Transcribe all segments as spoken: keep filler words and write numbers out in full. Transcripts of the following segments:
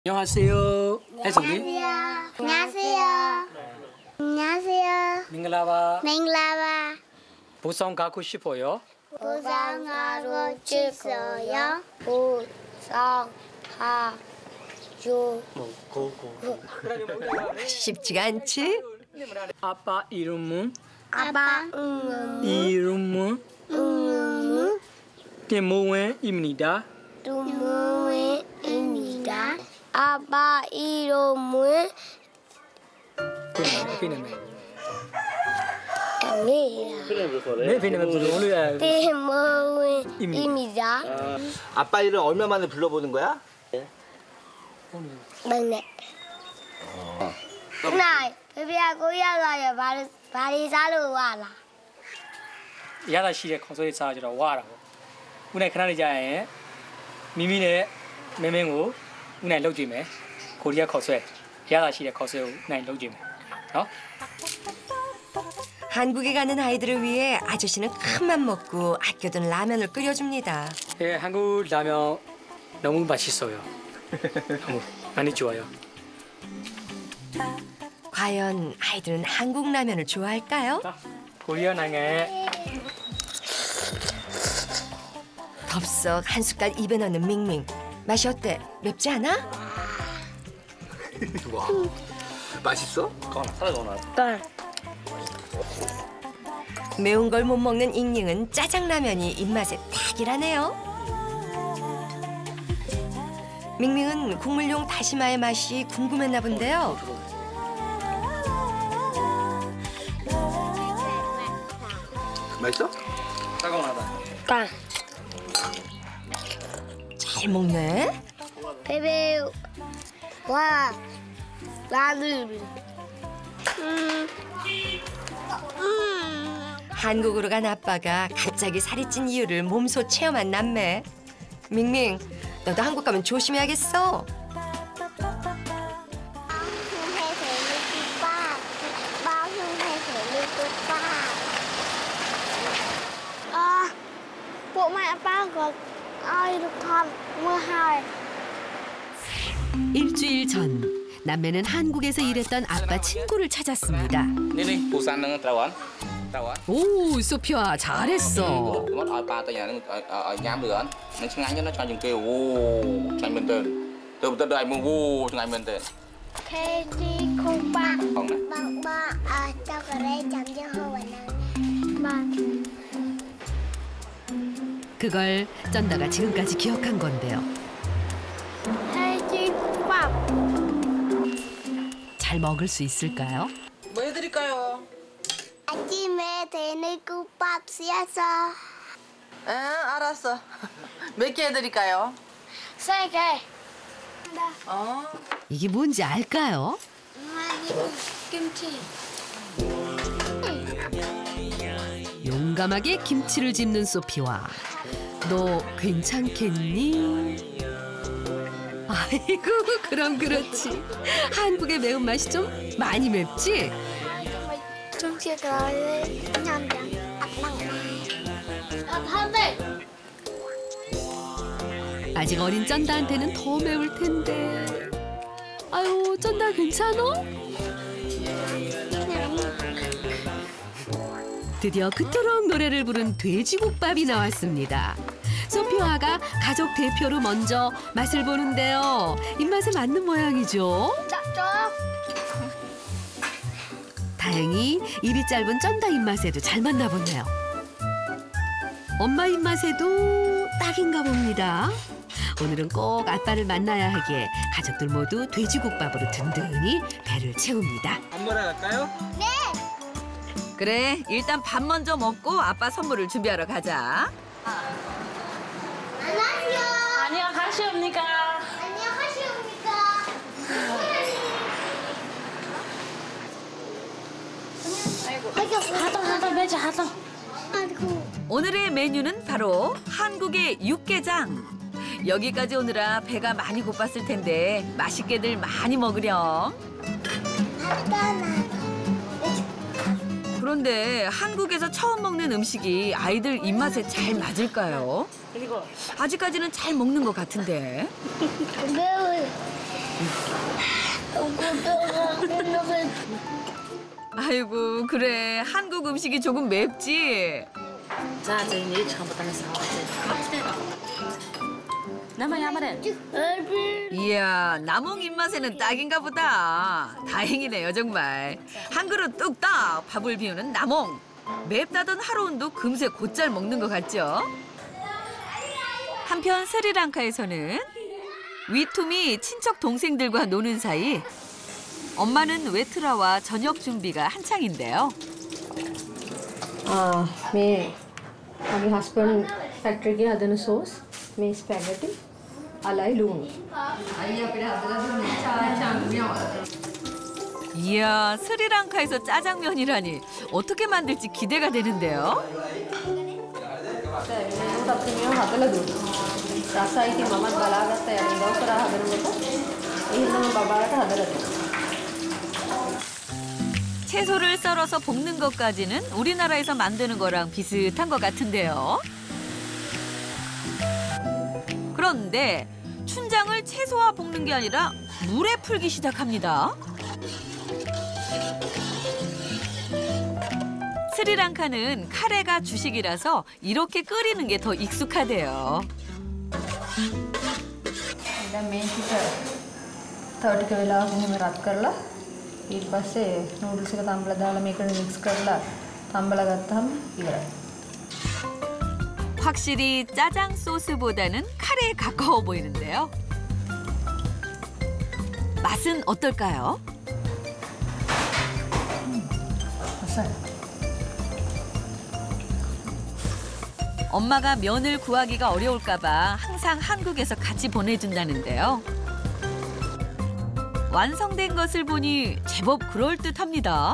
안녕하세요. 해성이. 안녕하세요. 안녕하세요. 밍글라바. 맹라바. 부산 가고 싶어요. 부산 가고 싶어요. 부산 가요. 고고. 쉽지가 않지? 아빠 이름은 아빠 음 이름은 음 김모wen입니다. 두무입니다. 아빠 이름은 피는 아니야. 네 피는 오늘 두무입니다. 아빠 이름 얼마 만에 불러보는 거야? 막내. này, bây giờ cô yêu rồi bà bà đi ra luôn à là. 야다 시에 콘서트 사주러 와라고. 오늘 그날이 자에 미미네 매맹고 오늘လုပ်ကြည့်မယ်. 코리아 콘서트. 야다 시에 콘서트 오늘လုပ်ကြည့်မယ်. 어? 한국에 가는 아이들을 위해 아저씨는 큰맘 먹고 아껴둔 라면을 끓여줍니다. 예, 한국 라면 너무 맛있어요. 너무 많이 좋아요. 과연 아이들은 한국 라면을 좋아할까요? 자, 코리아 나라에 덥석 한 숟갈 입에 넣는 밍밍. 맛이 어때? 맵지 않아? 와, 맛있어? 매운 걸 못 먹는 잉잉은 짜장라면이 입맛에 딱이라네요. 밍밍은 국물용 다시마의 맛이 궁금했나 본데요. 맛있어? 깡. 잘 먹네. 베베 와 마늘. 음. 음. 한국으로 간 아빠가 갑자기 살이 찐 이유를 몸소 체험한 남매. 밍밍, 너도 한국 가면 조심해야겠어. 아, bộ mẹ 아빠 그 ai được con mưa hai. 일주일 전 남매는 한국에서 일했던 아빠 친구를 찾았습니다. Ini nih busan dengan terawan. Terawan. 오, 소피아 잘했어. Nó ở ba tây nhà nó ở nhám nữa. Nó chừng anh nó cho những cái ô chừng mình tên. Từ từ đây mua ô chừng anh mình tên. Thế đi không ba. Không này. Ba ba à tao có đây chấm cho hồ vậy nè. Ba. 그걸 쩐다가 지금까지 기억한 건데요. Thế đi ba. 잘 먹을 수 있을까요? 뭐 해드릴까요? 아침에 돼지국밥 씌어서 에, 알았어. 몇 개 해드릴까요? 세 개. 어. 이게 뭔지 알까요? 김치. 용감하게 김치를 집는 소피와 너 괜찮겠니? 아이고 그럼 그렇지. 한국의 매운맛이 좀 많이 맵지? Chúng chưa có nhầm nhầm ắt nặng ắt hơn đi. 아직 어린 쩐다한테는 더 매울 텐데. 아유 쩐다 괜찮어? 드디어 그토록 노래를 부른 돼지국밥이 나왔습니다. 소피아가 가족 대표로 먼저 맛을 보는데요. 입맛에 맞는 모양이죠. 다행히 입이 짧은 쩐다 입맛에도 잘 맞나 보네요. 엄마 입맛에도 딱인가 봅니다. 오늘은 꼭 아빠를 만나야 하기에 가족들 모두 돼지국밥으로 든든히 배를 채웁니다. 밥 먹으러 갈까요? 그래, 일단 밥 먼저 먹고 아빠 선물을 준비하러 가자. 안녕하세요. 안녕하십니까. 안녕하십니까. 하던 하던 매지 하던. 아이고. 오늘의 메뉴는 바로 한국의 육개장. 여기까지 오느라 배가 많이 고팠을 텐데 맛있게들 많이 먹으렴. 그런데 한국에서 처음 먹는 음식이 아이들 입맛에 잘 맞을까요? 아직까지는 잘 먹는 것 같은데. 매워. 아이고 그래 한국 음식이 조금 맵지. 짜증이 처음부터 사왔지. 나만 야말해. 이야 남홍 입맛에는 딱인가 보다. 다행이네요 정말. 한 그릇 뚝딱 밥을 비우는 남홍. 맵다던 하루온도 금세 곧잘 먹는 것 같죠. 한편 스리랑카에서는 위툼이 친척 동생들과 노는 사이 엄마는 웨트라와 저녁 준비가 한창인데요. 아, මේ මගේ husband factory එකේ හදන සෝස් මේ ස්පැගටි 알아이 lungo. 이야, 스리랑카에서 짜장면이라니 어떻게 만들지 기대가 되는데요. 채소를 썰어서 볶는 것까지는 우리나라에서 만드는 거랑 비슷한 것 같은데요. 그런데 춘장을 채소와 볶는 게 아니라 물에 풀기 시작합니다. 스리랑카는 카레가 주식이라서 이렇게 끓이는 게 더 익숙하대요. තවටික වෙලාවක් මෙහෙම රත් කරලා ඊට පස්සේ නූඩල්ස් එක තම්බලා දාලා මේකට මික්ස් කරලා තම්බලා ගත්තාම 이거야. 확실히 짜장 소스보다는 카레에 가까워 보이는데요. 맛은 어떨까요? 엄마가 면을 구하기가 어려울까 봐 항상 한국에서 같이 보내준다는데요. 완성된 것을 보니 제법 그럴듯합니다.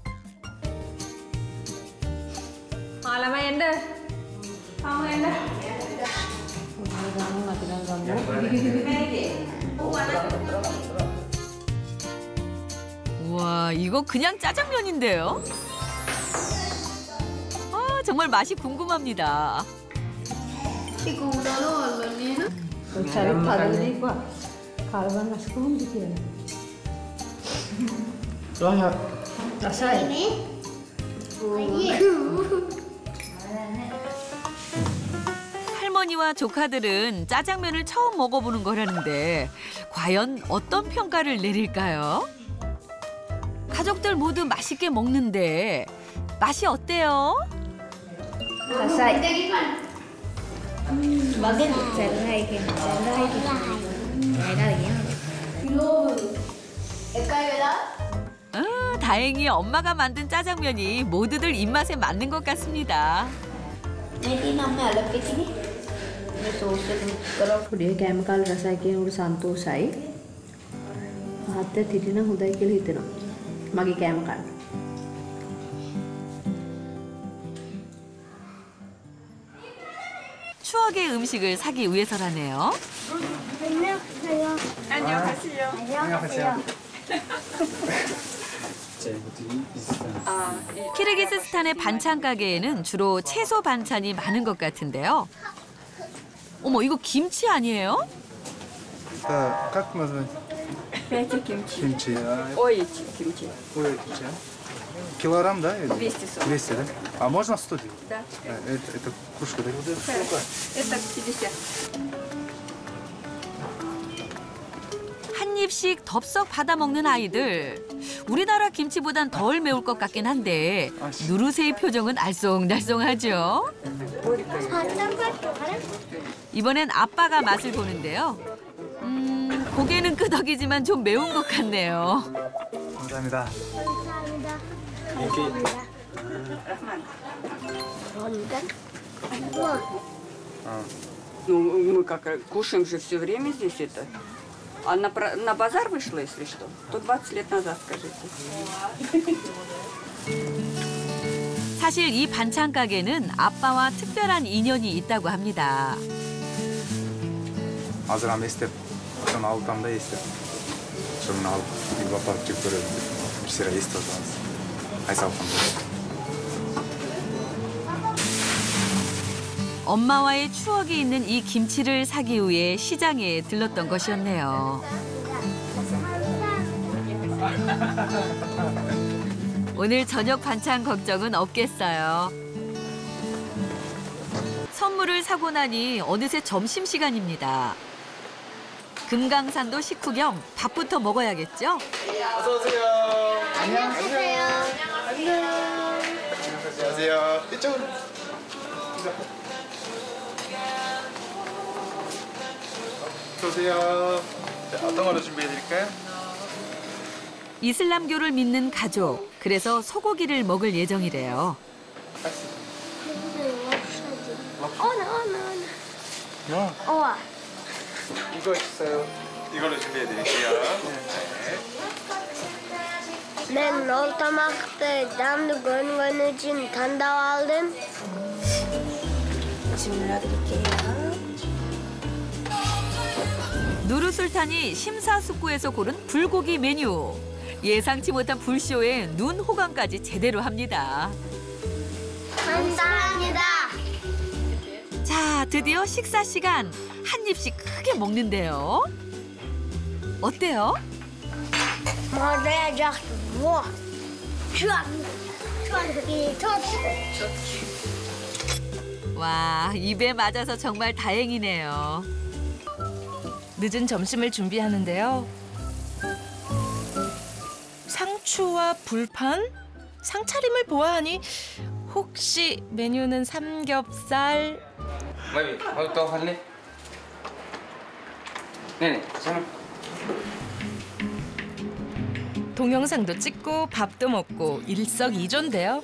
우와, 이거 그냥 짜장면인데요? 아, 정말 맛이 궁금합니다. 할머니와 조카들은 짜장면을 처음 먹어보는 거라는데 과연 어떤 평가를 내릴까요? 가족들 모두 맛있게 먹는데 맛이 어때요? 아, 다행히 엄마가 만든 짜장면이 모두들 입맛에 맞는 것 같습니다. පොඩි කැම කාල රසයි කියනකොට සන්තෝෂයි. මහත්ය තිටින හොඳයි කියලා හිතෙනවා. මගේ කැම කාල. 추억의 음식을 사기 위해서라네요. 안녕하세요. 안녕하세요. 키르기스스탄의 반찬 가게에는 주로 채소 반찬이 많은 것 같은데요. 어머, 이거 김치 아니에요? Да, как назвать? Пять кимчи. Кимчи. Ой, кимчи. Ой, кимчи. Килограмм, да? двести сорок. двести, да? А можно сто? Да. Это, это кружка, да? Это пятьдесят. 한 입씩 덥석 받아 먹는 아이들. 우리나라 김치보단 덜 매울 것 같긴 한데 누르세의 표정은 알쏭달쏭하죠. 이번엔 아빠가 맛을 보는데요. 음, 고개는 끄덕이지만 좀 매운 것 같네요. 감사합니다. 감사합니다. Ну, мы как кушаем же все время здесь это. А на, на базар вышла, если что, то двадцать лет назад, скажите. 사실 이 반찬 가게는 아빠와 특별한 인연이 있다고 합니다. Азырам эстеп, ошону алсам да эстеп. Ошону алып, үйгө апарып жеп көрөм деп. Бир сыйра эстеп атабыз. Кайсы алсам да. 엄마와의 추억이 있는 이 김치를 사기 위해 시장에 들렀던 것이었네요. 오늘 저녁 반찬 걱정은 없겠어요. 선물을 사고 나니 어느새 점심시간입니다. 금강산도 식후 겸 밥부터 먹어야겠죠? 어서 오세요. 안녕하세요. 안녕하세요. 이쪽으로. 어서 오세요. 자, 어떤 걸로 준비해 드릴까요? 이슬람교를 믿는 가족. 그래서 소고기를 먹을 예정이래요. 어나 어나 어나. 어. 이거 있어요. 이걸로 준비해 드릴게요. Ben oltamakta damlı gönlünün için tanda aldım. 누르술탄이 심사숙고해서 고른 불고기 메뉴. 예상치 못한 불쇼에 눈 호강까지 제대로 합니다. 감사합니다. 자, 드디어 식사 시간. 한 입씩 크게 먹는데요. 어때요? Morlayacaktım. Vah. Şu an. Çok iyi. Çok 와, 입에 맞아서 정말 다행이네요. 늦은 점심을 준비하는데요. 상추와 불판? 상차림을 보아하니 혹시 메뉴는 삼겹살? Baby, mau tahu hal ni? Nih, sana. 동영상도 찍고 밥도 먹고 일석이조인데요.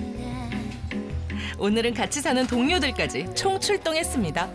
오늘은 같이 사는 동료들까지 총출동했습니다.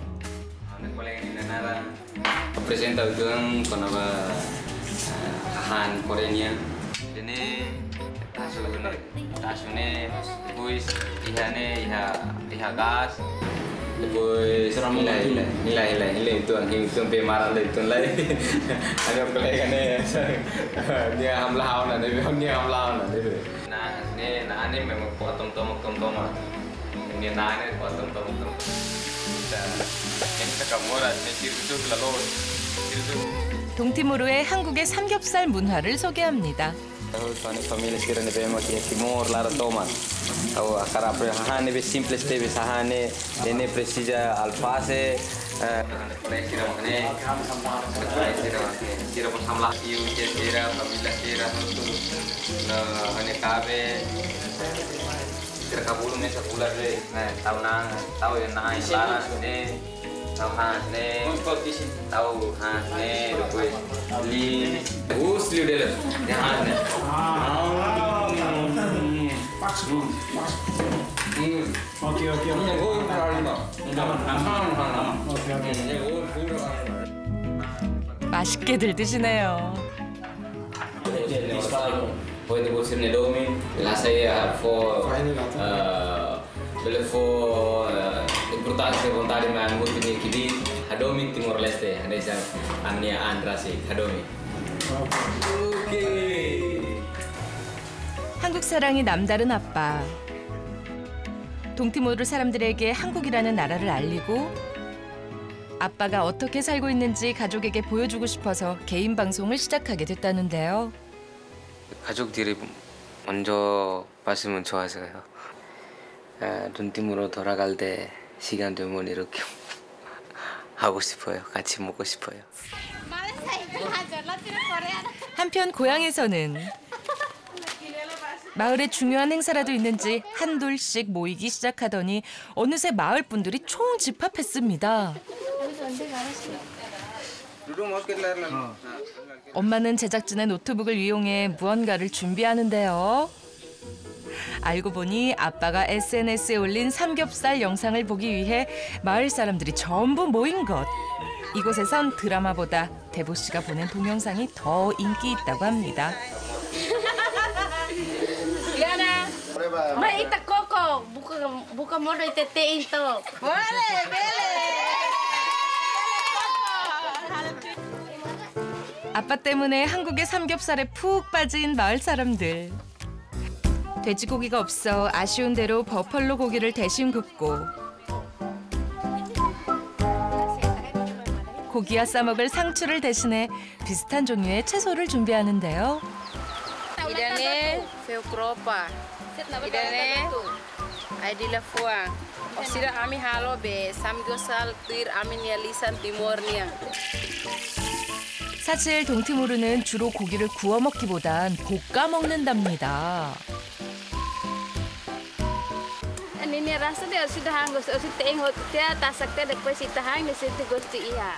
Presenta dengan kenapa ahan Koreanya ini asune asune depois ihane iha iha gas depois nilai nilai nilai nilai nilai itu ang itu pemaran itu nilai ada kolega ni dia hamlah na dia dia hamlah na dia nah ni nah ni memang potong tomok tomok ini nah ni potong tomok tomok ini kamu ras ni sirtu lalu 동티모르의 한국의 삼겹살 문화를 소개합니다. Kami família esquerda vemos aqui Timor, Lara Toma. O a cara para hane be simples teve sahane, ele precisa alface, para sira makne, para sira makne, sira pun samlah iu sira família sira tudo. Na hane cabe sira kabulu mesa pula be, na tahu na, tahu yang na Lara ne. Tahu ha ne, tahu ha ne, depois li, us li udah lah, yang ha ne. Okey okey. Yang gol berapa? 맛있게들 드시네요. Pode você ne domi, lá saya for, bela for importância vontade mais muito ni kidi, hadomi Timor Leste, ada yang amnia Andrasi, hadomi. 오케이. 한국 사랑이 남다른 아빠. 동티모르 사람들에게 한국이라는 나라를 알리고 아빠가 어떻게 살고 있는지 가족에게 보여주고 싶어서 개인 방송을 시작하게 됐다는데요. 가족들이 먼저 봤으면 좋았어요. 동티모르 돌아갈 때 시간 되면 이렇게 하고 싶어요. 같이 먹고 싶어요. 한편 고향에서는 마을에 중요한 행사라도 있는지 한둘씩 모이기 시작하더니 어느새 마을 분들이 총집합했습니다. 엄마는 제작진의 노트북을 이용해 무언가를 준비하는데요. 알고 보니 아빠가 에스엔에스에 올린 삼겹살 영상을 보기 위해 마을 사람들이 전부 모인 것. 이곳에선 드라마보다 대보 씨가 보낸 동영상이 더 인기 있다고 합니다. Gana. Mai ita koko, buka buka modo ite te into. Boleh, 아빠 때문에 한국의 삼겹살에 푹 빠진 마을 사람들. 돼지고기가 없어 아쉬운 대로 버팔로 고기를 대신 굽고 고기와 싸먹을 상추를 대신해 비슷한 종류의 채소를 준비하는데요. Idane Feucropa. Idane Aidila Fuang. Osira ami halo be samgosal tir ami nialisan timornia. 사실 동티모르는 주로 고기를 구워 먹기보단 볶아 먹는답니다. Ini rasa dia sudah hangus, sudah tengok dia tasak dia depois kita hang di situ gosti iya.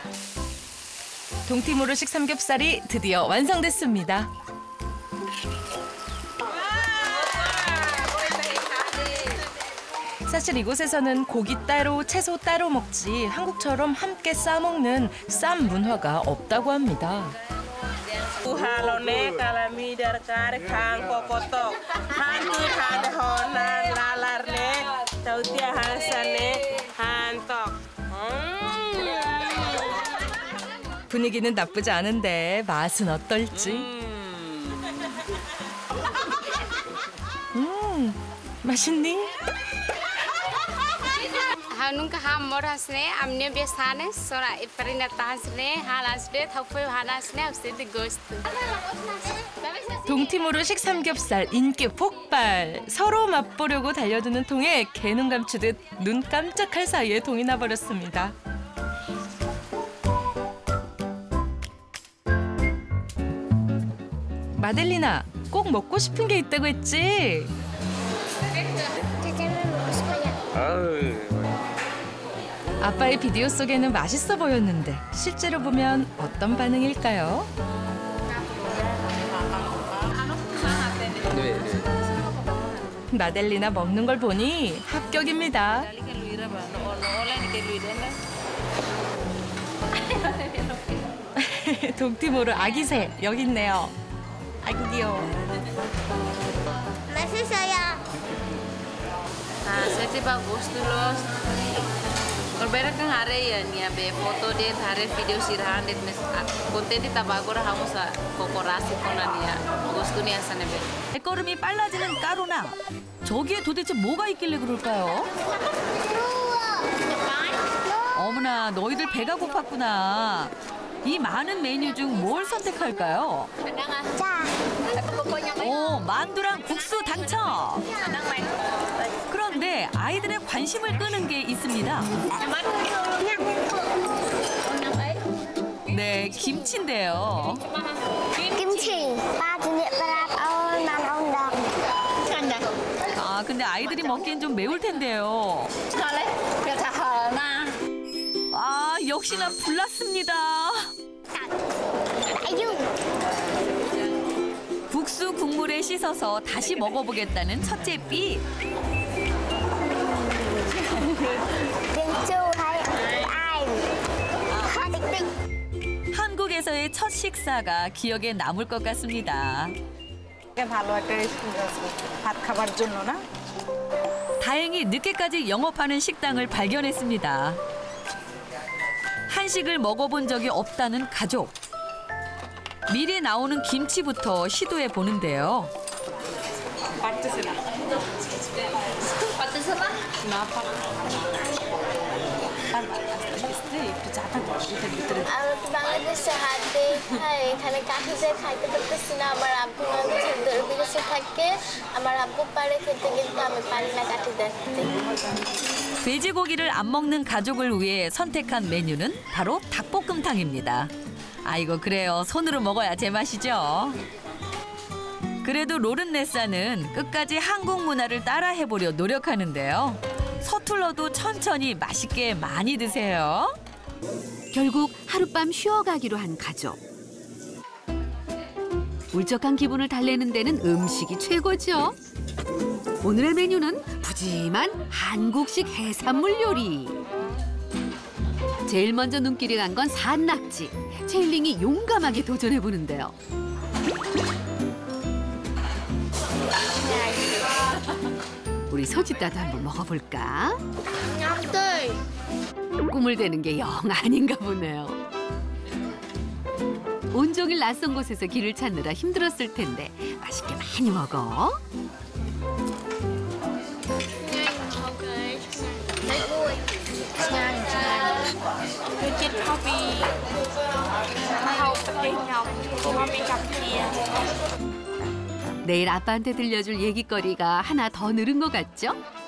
동티모르식 삼겹살이 드디어 완성됐습니다. 사실 이곳에서는 고기 따로, 채소 따로 먹지 한국처럼 함께 싸먹는 쌈 문화가 없다고 합니다. Halone kalami darkar kang kokoto hantu hanhonan lalarne tautia hasane hantok. 분위기는 나쁘지 않은데 맛은 어떨지. 음, 맛있니? Hanung ka hamor hasne amne biasane sora iparina tasne halasde thaufe halasne usde ghost. 동티모르식 삼겹살 인기 폭발. 서로 맛보려고 달려드는 통에 개눈 감추듯 눈 깜짝할 사이에 동이 나버렸습니다. 마델리나, 꼭 먹고 싶은 게 있다고 했지? 아빠의 비디오 속에는 맛있어 보였는데 실제로 보면 어떤 반응일까요? 마델리나 먹는 걸 보니 합격입니다. 동티모르 아기새 여기 있네요. 아이고 귀여워. 맛있어요. Ah, saya tiba gosto los. Berbeda kan hari ya nia be foto dia hari video sirahan det mes konten di tabagora hamusa kokorasi konania gosto nia sana be. 발걸음이 빨라지는 까루나. 저기에 도대체 뭐가 있길래 그럴까요? 어머나, 너희들 배가 고팠구나. 이 많은 메뉴 중 뭘 선택할까요? 오, 만두랑 국수 당첨! 그런데 아이들의 관심을 끄는 게 있습니다. 네, 김치인데요. 김치. 아, 근데 아이들이 먹기엔 좀 매울 텐데요. 아, 역시나 불났습니다. 국수 국물에 씻어서 다시 먹어보겠다는 첫째 삐. 한국에서의 첫 식사가 기억에 남을 것 같습니다. 다행히 늦게까지 영업하는 식당을 발견했습니다. 한식을 먹어본 적이 없다는 가족. 미리 나오는 김치부터 시도해 보는데요. 돼지고기를 안 먹는 가족을 위해 선택한 메뉴는 바로 닭볶음탕입니다. 아이고 그래요. 손으로 먹어야 제맛이죠. 그래도 로른네사는 끝까지 한국 문화를 따라해보려 노력하는데요. 서툴러도 천천히 맛있게 많이 드세요. 결국 하룻밤 쉬어가기로 한 가족. 울적한 기분을 달래는 데는 음식이 최고죠. 오늘의 메뉴는 푸짐한 한국식 해산물 요리. 제일 먼저 눈길이 간 건 산낙지. 체일링이 용감하게 도전해보는데요. 우리 소지따도 한번 먹어볼까? 꿈을 대는 게 영 아닌가 보네요. 온종일 낯선 곳에서 길을 찾느라 힘들었을 텐데 맛있게 많이 먹어. 내일 아빠한테 들려줄 얘기거리가 하나 더 늘은 것 같죠?